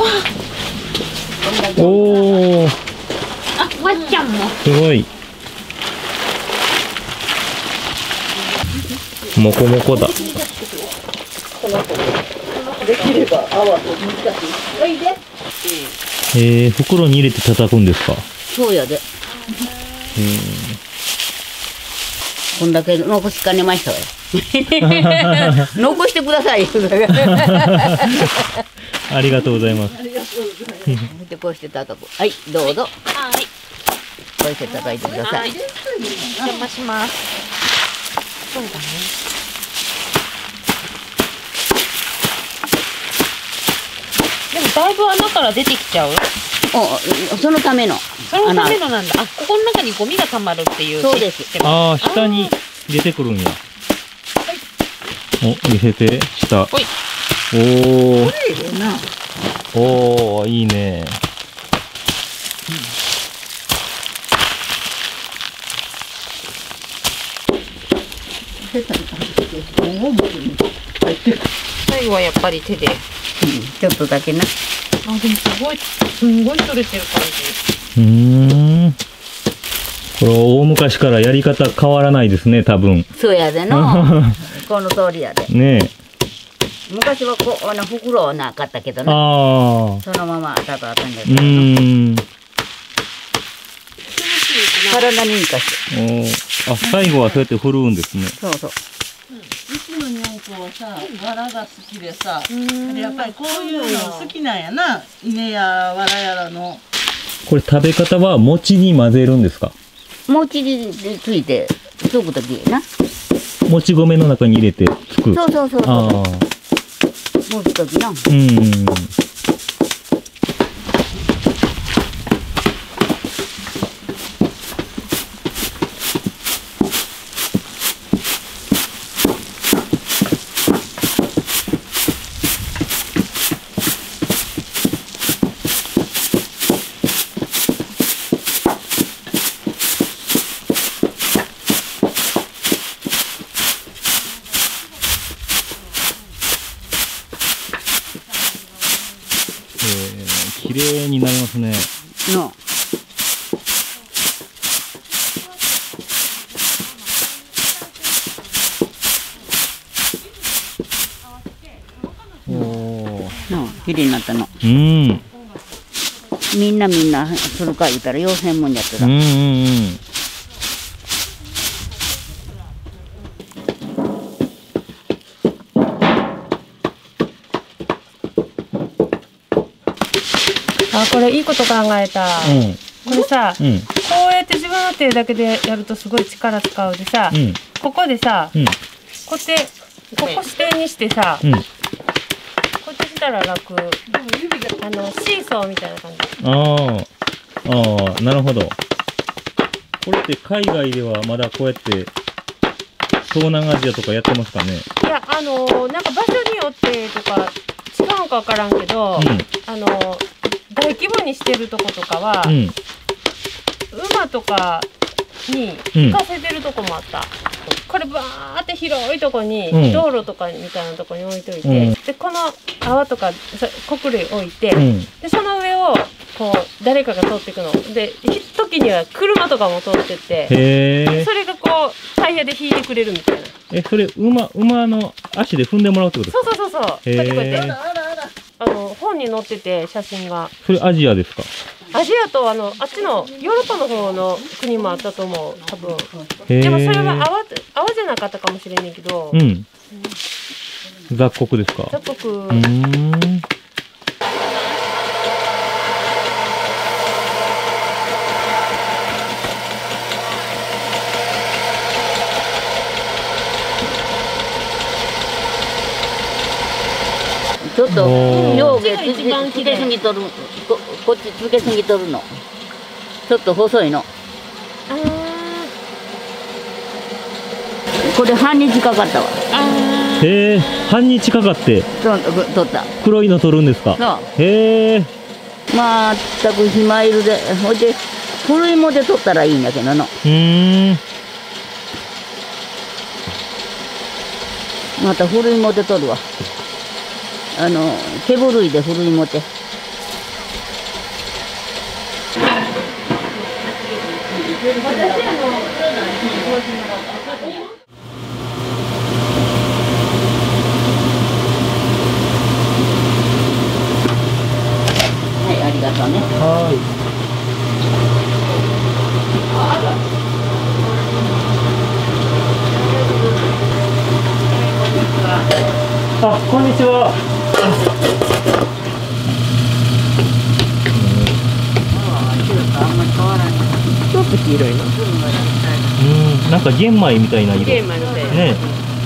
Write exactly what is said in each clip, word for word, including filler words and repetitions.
おお。 あ、わっちゃんも。 すごい。もこもこだ。 できれば泡と難しい。おいで。 えー、袋に入れて叩くんですか。 そうやで。こんだけ残しかねましたわよ。残してください。 ありがとうございます。 でこうして叩く。はい、どうぞ。 はい。 こうして叩いてください。 お邪魔します。そうだね。でもだいぶ穴から出てきちゃう。 お、そのための。 そのためのなんだ。あ、ここの中にゴミがたまるっていう。 そうです。 ああ、下に出てくるんや。お、見せて、下。 ほい。 おお。おお、いいね。 最後はやっぱり手で。 ちょっとだけな。 あ、でもすごい、すんごい取れてる感うじ。 ーん。これ大昔からやり方変わらないですね、多分。 そうやでの。この通りやで。 ねえ。 昔はこう、あの袋はなかったけどね。 ああ。 そのままだとあったんだうけど。 ーん。 体にいいかしおーあ、最後はそうやって振るんですね。 そうそう。 うちのにゃんこはさ、わらが好きでさ、やっぱりこういうの好きなんやな。稲やわらやらの。 これ食べ方は餅に混ぜるんですか。 餅について、つくときな。 もち米の中に入れてつく。 そうそうそうああ。 そう。持つときな。 うん。綺麗になりますね。 の。 おお。 の、綺麗になったの。 うん。 みんなみんなするか言ったら、妖精もんやってた。 うんうんうん。 あ、これいいこと考えた。 うんこれさ、 うんこうやって自分の手だけでやるとすごい力使うでさ、 うんここでさ、 うんこうやってここ支点にしてさ、 うん。 こうやってしたら楽。あのシーソーみたいな感じ。 ああ。ああ、なるほど。これって海外ではまだこうやって東南アジアとかやってますかね。 いや、あのーなんか場所によってとか違うのかわからんけど、 うんあのー大規模にしてるとことかは、 うん。 馬とかに行かせてるとこもあった。これバーって広いとこに、 うん道路とかみたいなとこに置いといて、 うんでこの泡とかそ穀類置いて、 うん。 でその上をこう誰かが通っていくので、ひ時には車とかも通ってって、 へえ。 それがこうタイヤで引いてくれるみたいな。 え、それ馬馬の足で踏んでもらうってことですか。 そうそうそうそう。こうへーやってこうやってあの本に載ってて写真が。 それアジアですか。 アジアとあのあっちのヨーロッパの方の国もあったと思う多分。 へえ。 でもそれは泡泡じゃなかったかもしれないけど、 うん。雑穀ですか。 雑穀。 うーん。 ちょっとおー上下つ一番綺麗けすぎとるここっちつけすぎとるのちょっと細いのあこれ半日かかったわあへえ。半日かかってと取った黒いの取るんですか。 そうへえ。 まったくひまいるでほいで古いもで取ったらいいんだけどのうーん。 また古いもで取るわあの毛古いで古いもではい、ありがとうね。 はい。あ、こんにちは。 あんまり変わらない。 ちょっと黄色いの。 うん、なんか玄米みたいな色。 玄米みたいな。 ね。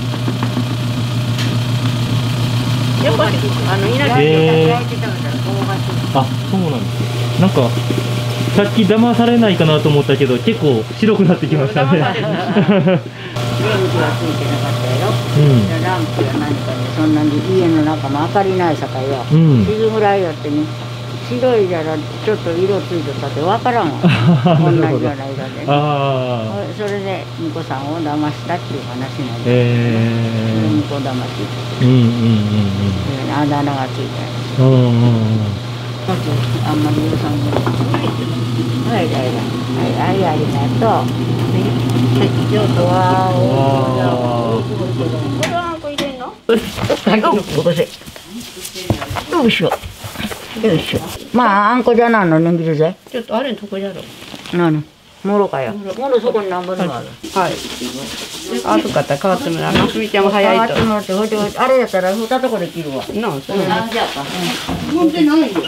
やっぱりあの稲へー焼いて食べたら香ばしい。 あ、そうなんですよ。なんかさっき騙されないかなと思ったけど、結構白くなってきましたね。 騙される電気はついてなかったやろ。 うん。 ランプや何かでそんなに家の中も明かりないさかいよ。 うん。 しちじぐらいやってね。白いじゃらちょっと色ついてたってわからんわ。同じなるほどような色でね。 ああ。 それで巫女さんを騙したっていう話なんで。 え巫女騙し。 えー。うんうんあだ名がついてる。 うんうん。うんうんうん。 あんまり許さんも。はいはいはいはいはいありがとう。はいちょっとわーお。これはこれでんの？はいよこせ。よいしょ。よいしょ。まああんこじゃないの握るぜ。 ちょっとあれのとこやろ。 何？もろかよ。もろそこに何本もある。 はい。暑かったら変わってもらう。ますみちゃんも早いと。 あってほいであれやったら二とこで切るわ。 なあ、それ。 あじゃあか。 ほんでないよ。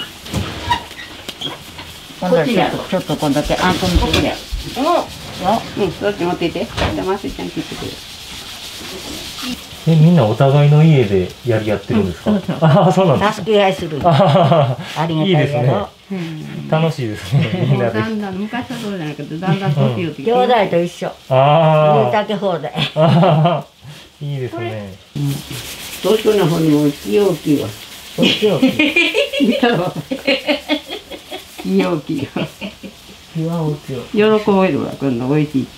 今度はちょっとちょっとこんだけあんこ見てくれ。 うん、そっち持っていて。じゃあ、ますみちゃん切ってくれ。 え、みんなお互いの家でやり合ってるんですか？ああ、そうなんです助け合いする。 あありあ、いいですがたいやろ。 ね。楽しいですね、みんなで。 だんだん、昔はそうじゃないけど、だんだん年寄ってきて。 兄弟と一緒。 あ言うだけ放題。 あ。ああ。いいですね。 東京の方にも大きい大きいわ。大きい大きい。 見たわ。いい大きいよ。 いや大きいよ。 喜べるわ、こんな美味しい。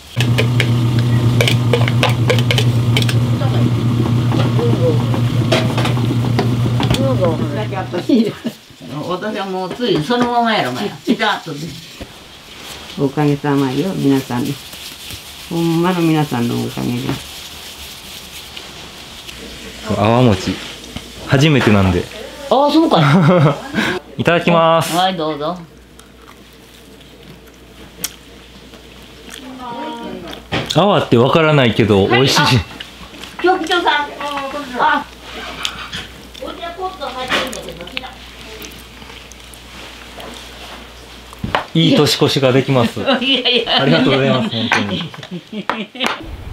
私はもうついそのままやろがや。ちらっとね。 おかげさまよ、皆さんの。ほんまの皆さんのおかげで。 泡餅。初めてなんで。 ああそうか。 いただきます。 はいどうぞ。 泡ってわからないけど、美味しい。 局長さん。あ。お茶ポット入ってるんだけど。 いい年越しができます。 いやいや。 ありがとうございます、本当に。